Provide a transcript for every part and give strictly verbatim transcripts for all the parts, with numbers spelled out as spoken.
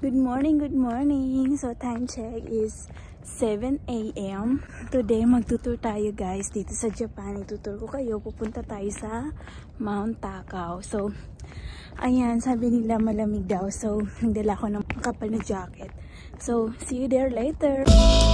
Good morning, good morning. So time check is seven A M Today magtutur tayo guys dito sa Japan. Itutur ko kayo, pupunta tayo sa Mount Takao. So ayan, sabi nila malamig daw. So nagdala ko ng kapal na jacket. So see you there later.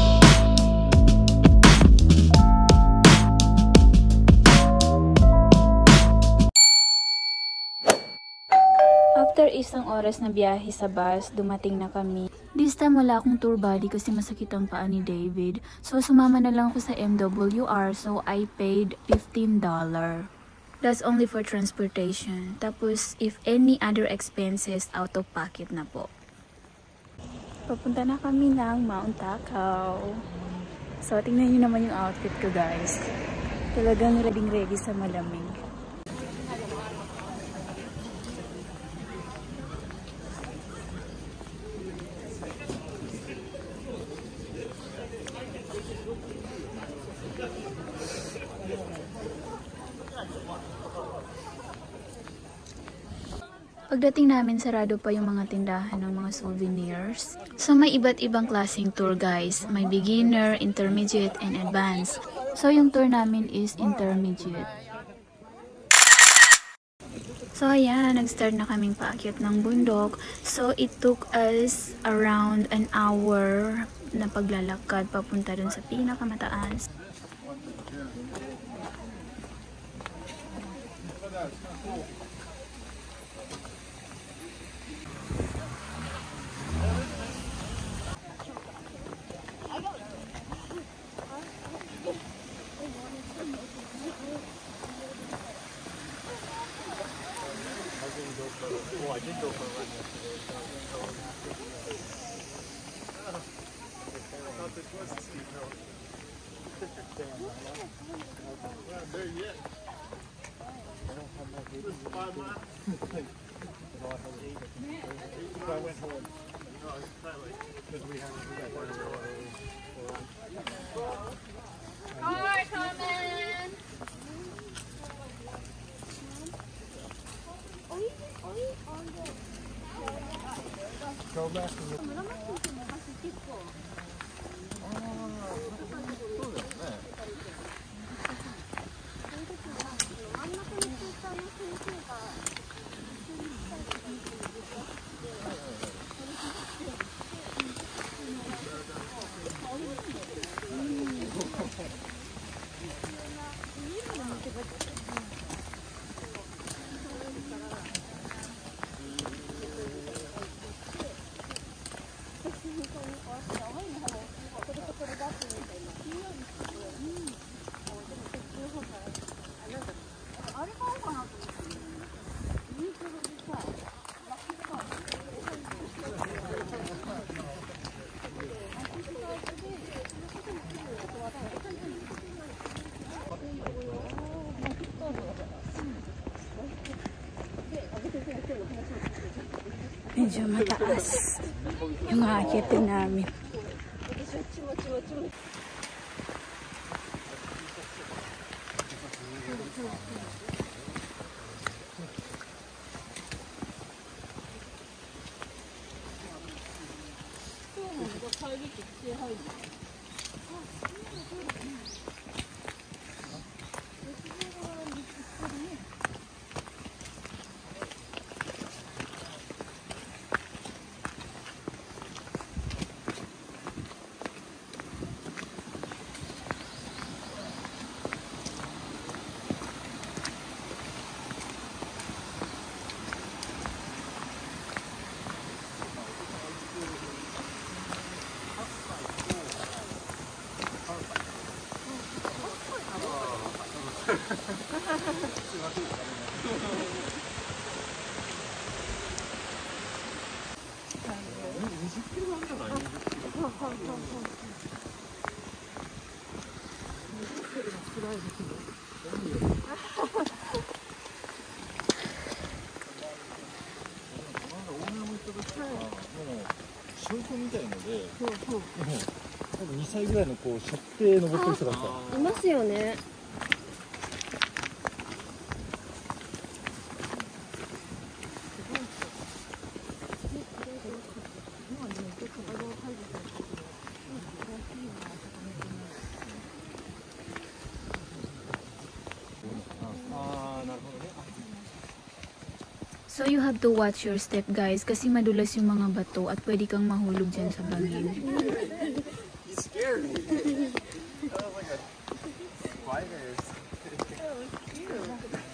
After isang oras na biyahe sa bus, dumating na kami. This time wala akong tour body kasi masakit ang paa ni David. So sumama na lang ako sa M W R, so I paid fifteen dollars. That's only for transportation. Tapos if any other expenses, out of pocket na po. Papunta na kami ng Mount Takao. So tingnan nyo naman yung outfit ko guys. Talagang ready ready sa malamig. Pagdating namin, sarado pa yung mga tindahan ng mga souvenirs. So may iba't ibang klaseng tour guys. May beginner, intermediate, and advanced. So yung tour namin is intermediate. So ayan, nag-start na kaming paakyat ng bundok. So it took us around an hour na paglalakad papunta dun sa pinakamataas. Oh, I did go for a run yesterday. I thought this was a steep hill. Damn, we're not there yet. This is five miles. I went home. No, it's not like because we have we got one hour. Car coming. Go back to the... Medyo mataas yung aakitin namin. にさいぐらいのこう背って登ってる人がいた。 いますよね。 So you have to watch your step guys kasi madulas yung mga bato at pwede kang mahulog dyan sa bangin. You scared me. That was like a spider. That was cute.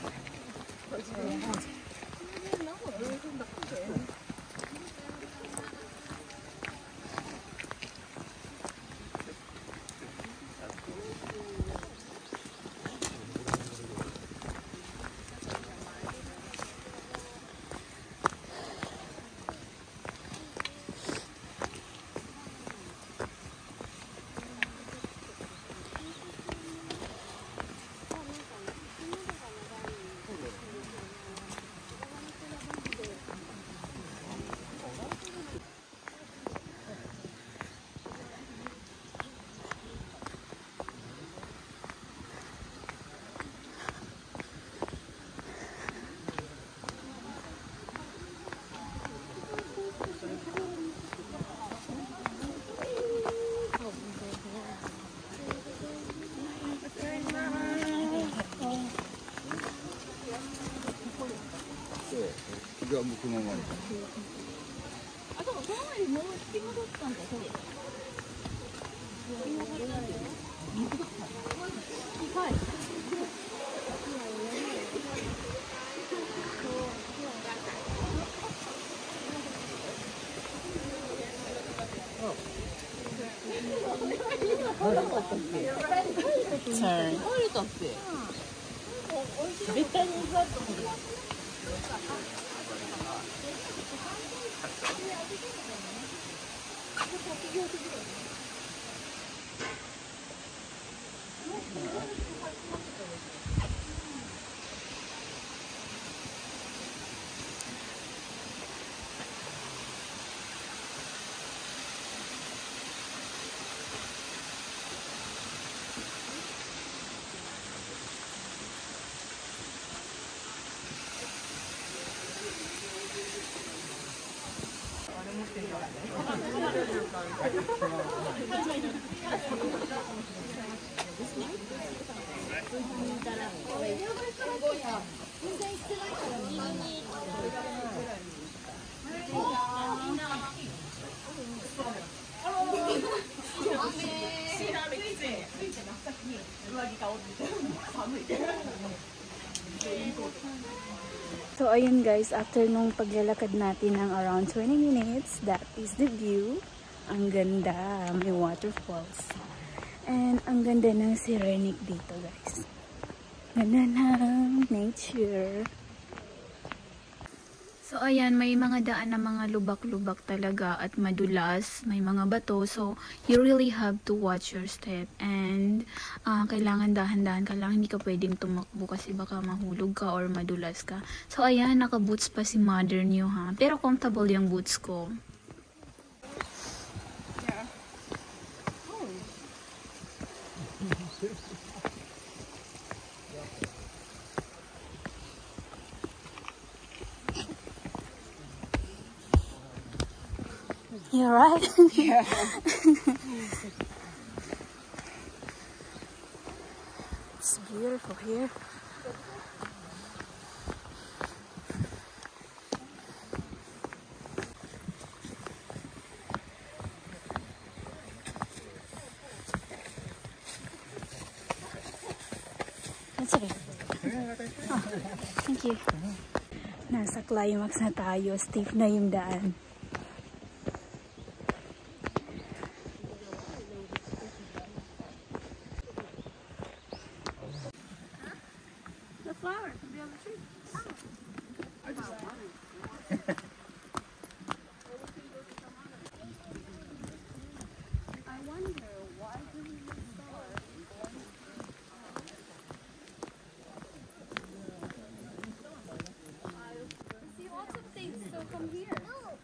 Turn. 絶対に水だと思う。 So ayun guys, after nung paglalakad natin ng around twenty minutes, that is the view. Ang ganda, may waterfalls. And ang ganda ng Serenic dito guys. Ganda ng nature. So ayan, may mga daan na mga lubak-lubak talaga at madulas, may mga bato. So you really have to watch your step and uh, kailangan dahan-dahan ka lang, hindi ka pwedeng tumakbo kasi baka mahulog ka or madulas ka. So ayan, naka-boots pa si mother niyo ha. Pero comfortable yung boots ko. Yeah. Oh. You're right. Yeah. It's beautiful here. That's okay. Oh, thank you. Nasa climax na tayo. Steep na yung daan. Flower from the other tree. I just I wonder why do we need stars? I see lots of things, so come here.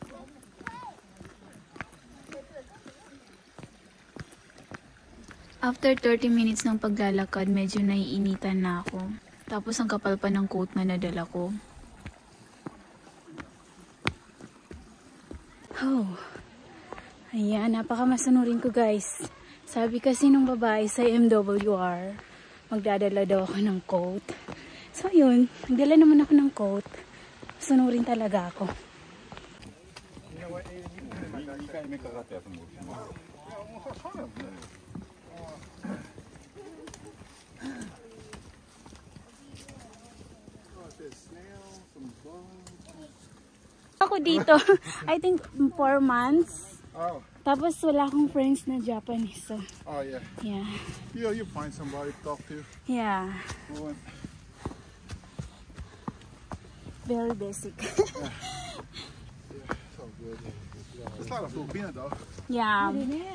After thirty minutes ng paglalakad, medyo naiinitan na ako. Tapos ang kapal pa ng coat na nadala ko. Oh. Ayan, napakamasanurin ko guys. Sabi kasi nung babae sa M W R, magdadala daw ako ng coat. So yun, nagdala naman ako ng coat. Sunurin talaga ako. Ako dito, I think four months. Oh. Tapos wala akong friends na Japanese. So, Oh yeah. yeah. You know, you find somebody to talk to. Yeah. Well, Very basic. yeah. Yeah, so good. It's not a Filipino though. Yeah.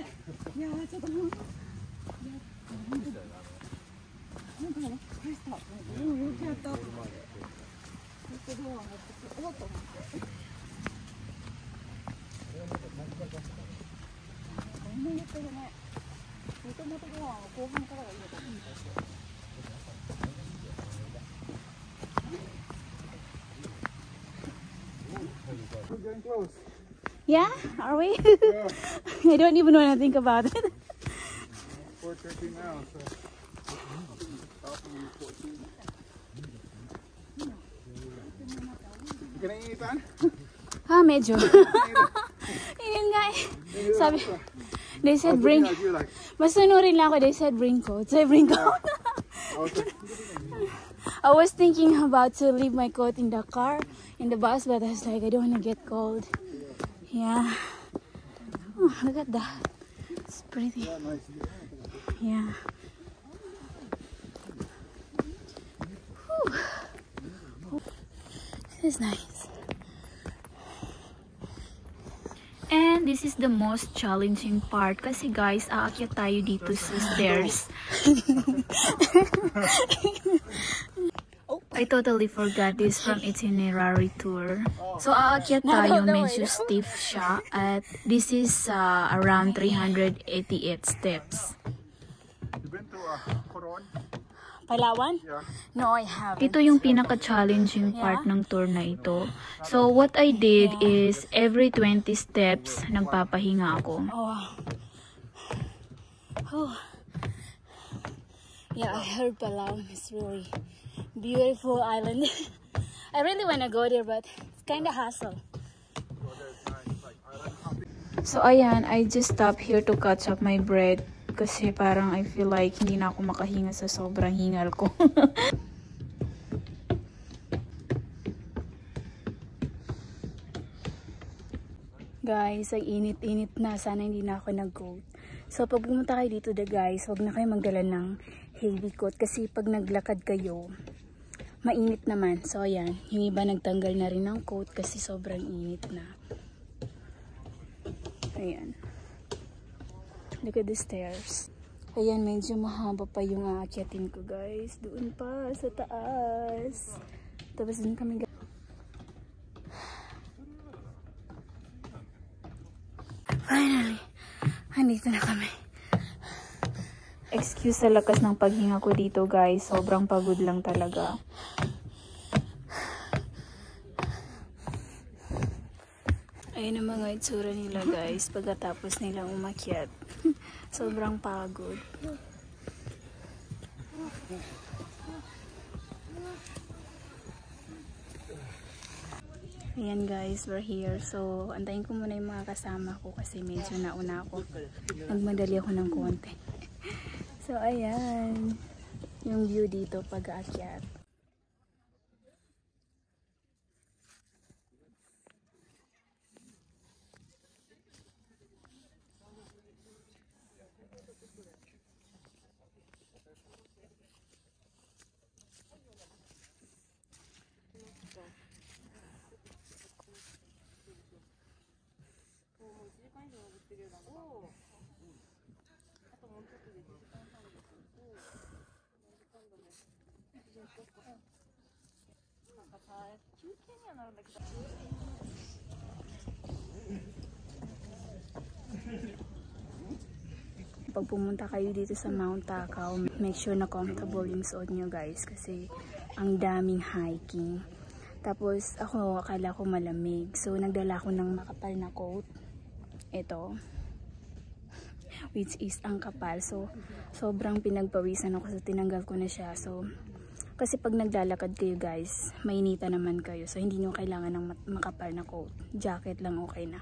We're getting close. Yeah? Are we? Yeah. I don't even want to think about it. four thirty now, so. fourteen. You gonna eat that? Ah, medyo. Yun nga eh. Sabi, they said bring, You like, masunurin lang ako, they said bring coat. So I bring coat. okay. I was thinking about to leave my coat in the car, in the bus, but I was like, I don't want to get cold. Yeah. Oh, look at that. It's pretty. Yeah, nice. Yeah. Whew. This is nice. And this is the most challenging part kasi guys, aakyat tayo dito sa stairs. I totally forgot this from itinerary tour. So aakyat tayo, medyo stiff siya at this is uh, around three hundred eighty-eight steps. You been to uh, Coron? Palawan? Yeah. No, I haven't. Ito yung pinaka-challenging part ng tour na ito. So, what I did is, every twenty steps, nagpapahinga ako. Oh. Oh. Yeah, I heard Palawan is really beautiful island. I really want to go there, but it's kind of hassle. So, ayan, I just stopped here to catch up my breath. Kasi parang I feel like hindi na ako makahinga sa sobrang hingal ko. Guys, ay init-init na. Sana hindi na ako nag-coat. So, pag pumunta kayo dito, the guys, huwag na kayo magdala ng heavy coat. Kasi pag naglakad kayo, mainit naman. So, ayan. Yung iba nagtanggal na rin ng coat kasi sobrang init na. Ayan. Look at the stairs. Ayan, medyo mahaba pa yung aakyatin ko, guys. Doon pa, sa taas. Tapos din kami, guys. Finally, andito na kami. Excuse sa lakas ng paghinga ko dito, guys. Sobrang pagod lang talaga. Ayan ang mga itsura nila, guys, pagkatapos nilang umakyat. Sobrang pagod. Ayan, guys, we're here. So, antayin ko muna yung mga kasama ko kasi medyo nauna ako. Nagmadali ako ng konti. So, ayan. Yung view dito pag-aakyat. Pag pumunta kayo dito sa Mount Takao, make sure na comfortable yung suot nyo, guys, kasi ang daming hiking. Tapos ako, akala ko malamig, so nagdala ko ng makapal na coat. Ito, which is ang kapal. So sobrang pinagpawisan ako, so tinanggal ko na siya. So Kasi pag naglalakad kayo guys, mainita naman kayo. So hindi nyo kailangan ng makapal na coat. Jacket lang okay na.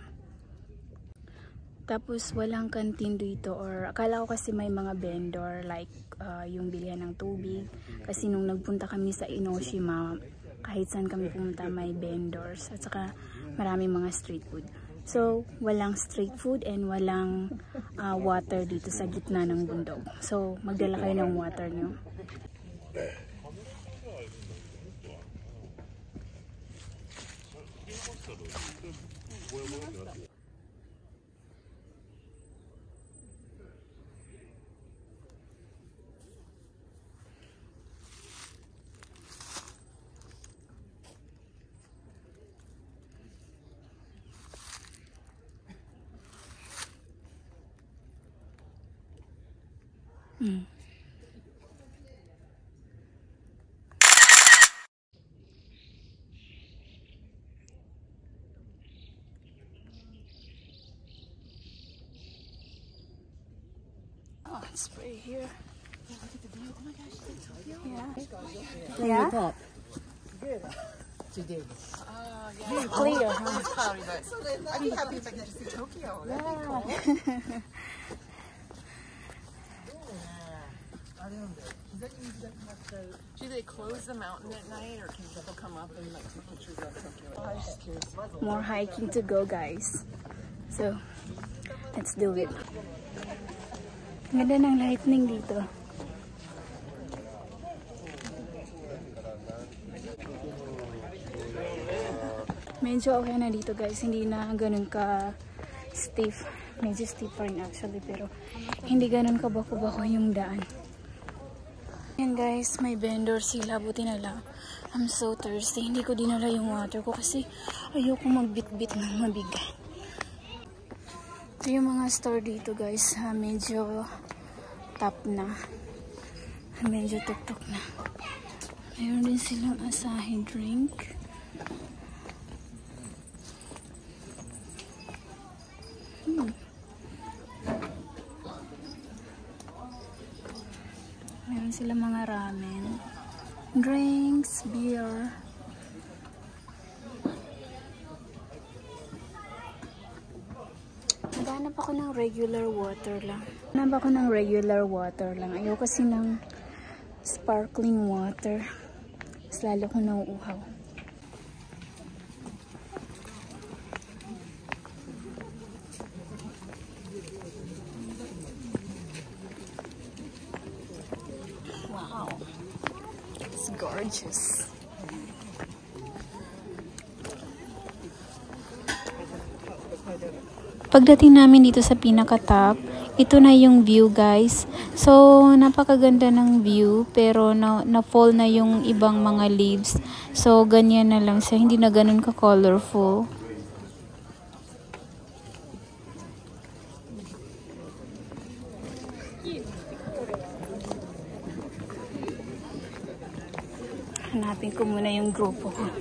Tapos walang canteen dito, or akala ko kasi may mga vendor like uh, yung bilihan ng tubig. Kasi nung nagpunta kami sa Enoshima, kahit saan kami pumunta may vendors. At saka maraming mga street food. So walang street food and walang uh, water dito sa gitna ng bundok. So magdala kayo ng water nyo. Mm. Oh, it's pretty here. Yeah, look at the view. Oh my gosh, it's Tokyo. Yeah. Yeah. Top. Today. Uh, yeah. Very clear, huh? It's cloudy, but I'd be happy if I could just see Tokyo. That'd be cool. Do they close the mountain at night, or can people come up and like take pictures of Tokyo? Oh, I was just curious. More hiking to go, guys. So, let's do it. Ganda ng lightning dito. Medyo okay na dito guys, hindi na ganun ka stiff. Medyo stiff pa rin actually, pero hindi ganun ka bako-bako yung daan. Yan guys, may vendor sila, buti na lang. I'm so thirsty, hindi ko dinala yung water ko kasi ayoko magbit-bit ng mabigat. Ito yung mga store dito guys, ha, medyo top na. Medyo tuk-tuk na. Mayroon din silang Asahi drink. Hmm. Mayroon silang mga ramen, drinks, beer. Naghanap ako ng regular water lang. Naghanap ako ng regular water lang. Ayoko kasi ng sparkling water. Mas lalo ko nauuhaw. Wow. It's gorgeous. Pagdating namin dito sa pinaka-top, ito na yung view guys. So, napakaganda ng view, pero na, na-fall na yung ibang mga leaves. So, ganyan na lang siya. Hindi na ganun ka-colorful. Hanapin ko muna yung grupo ko.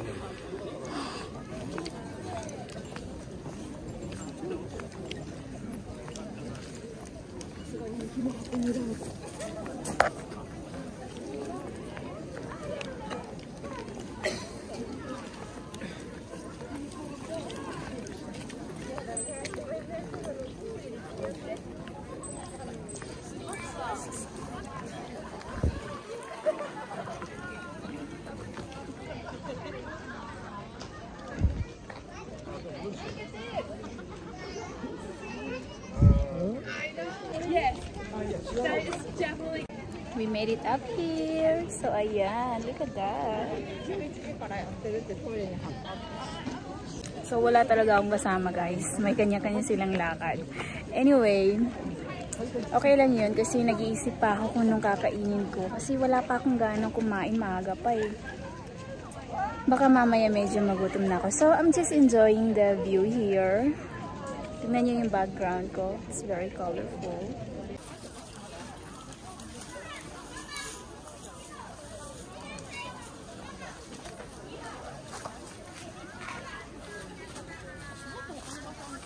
We made it up here. So, ayan. Look at that. So, wala talaga akong kasama, guys. May kanya-kanya silang lakad. Anyway, okay lang yun kasi nag-iisip pa ako kung nung kakainin ko. Kasi wala pa akong ganang kumain. Maaga pa eh. Baka mamaya medyo magutom na ako. So, I'm just enjoying the view here. Tignan nyo yung background ko. It's very colorful.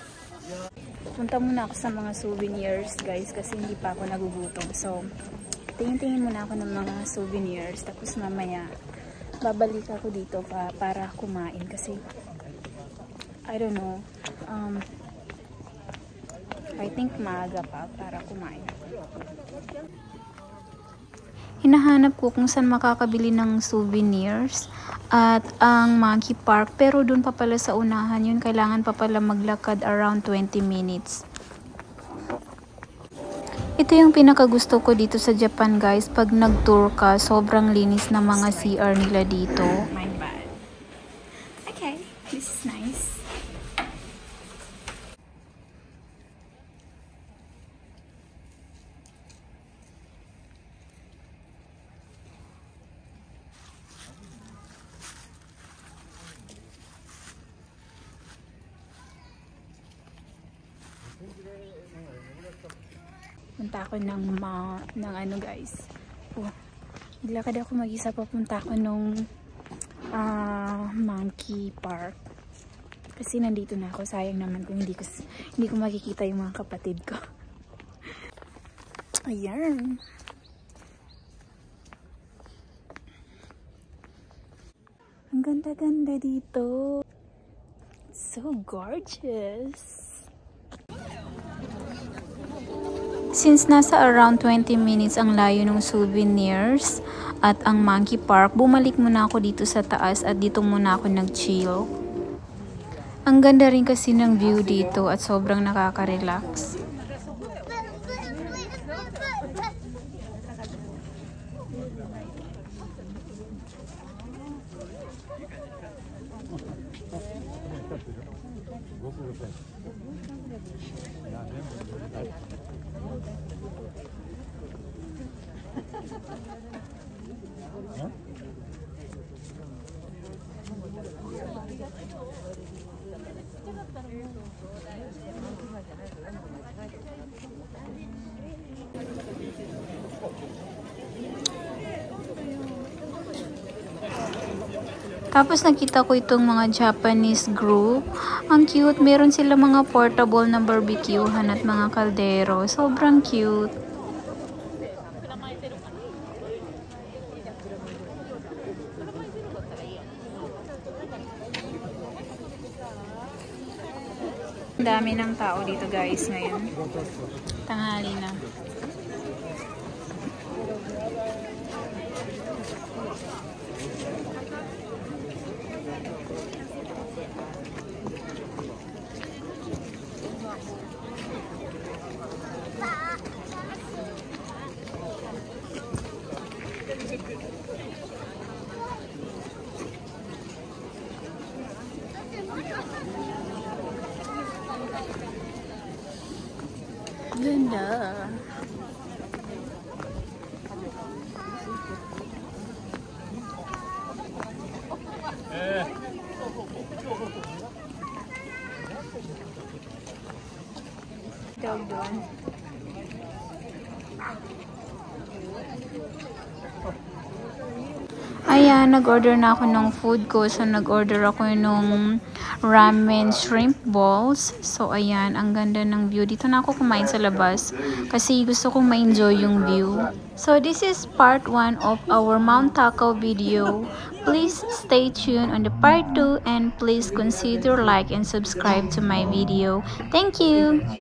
Punta muna ako sa mga souvenirs guys kasi hindi pa ako nagugutom. So, tingin-tingin muna ako ng mga souvenirs. Tapos mamaya, babalik ako dito pa para kumain. Kasi, I don't know. Um, I think maaga pa para kumain. Hinahanap ko kung saan makakabili ng souvenirs at ang Monkey Park, pero dun pa pala sa unahan yun, kailangan pa pala maglakad around twenty minutes. Ito yung pinakagusto ko dito sa Japan, guys. Pag nag-tour ka, sobrang linis ng mga C R nila dito. My bad. Okay, this is nice. Punta ako ng, ma ng ano guys. Oh, naglakad ako mag-isa, papunta ako nung uh, Monkey Park. Kasi nandito na ako. Sayang naman kung hindi ko, hindi ko makikita yung mga kapatid ko. Ayan. Ang ganda-ganda dito. So gorgeous. Since nasa around twenty minutes ang layo ng souvenirs at ang Monkey Park, bumalik muna ako dito sa taas at dito muna ako nag-chill. Ang ganda rin kasi ng view dito at sobrang nakaka-relax. Tapos nakita ko itong mga Japanese group. Ang cute. Meron sila mga portable na barbecuehan at mga kaldero. Sobrang cute. Ang dami ng tao dito guys ngayon. Tanghali na. Ganda. Dog doon. Ayan, nag-order na ako ng food ko. So, nag-order ako nung ramen shrimp balls. So, ayan, ang ganda ng view. Dito na ako kumain sa labas kasi gusto kong ma-enjoy yung view. So, this is part one of our Mount Takao video. Please stay tuned on the part two and please consider like and subscribe to my video. Thank you!